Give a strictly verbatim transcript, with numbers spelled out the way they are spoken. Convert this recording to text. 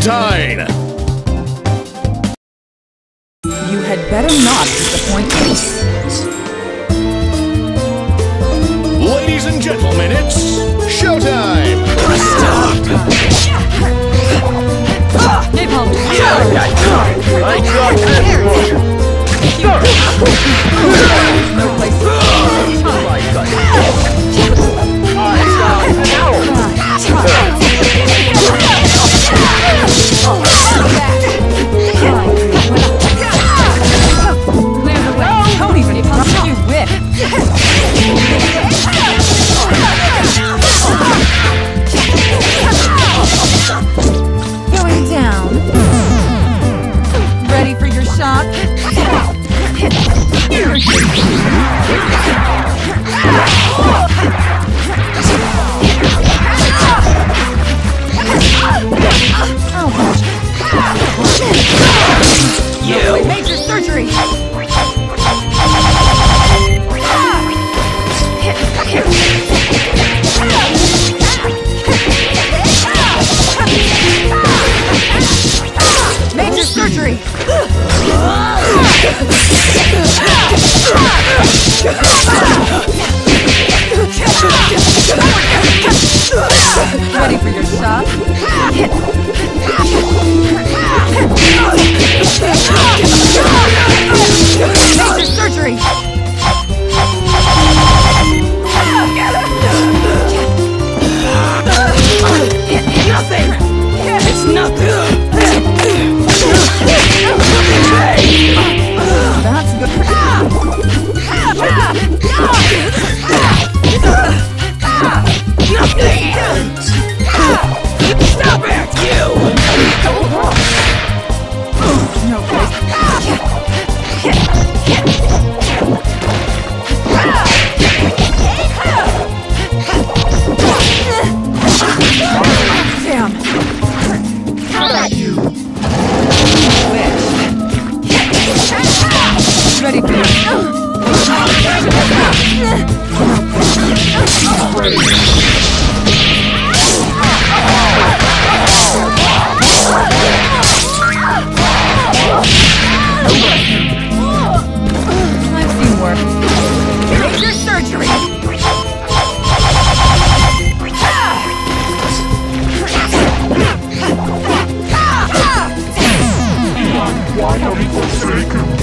Valentine! You had better not disappoint me. Ladies and gentlemen, it's showtime! Napalm! I got this one! No place to Oh my god! I got clear the way. Don't even touch you whip. Going down. Ready for your shot? You major surgery. Major surgery. Ready for your shot? Major surgery. Nothing. It's nothing. That's good. Nothing. Stop it, you. No place. Damn. How about you? Ready for you. I've seen work. Major surgery. Why are we forsaken?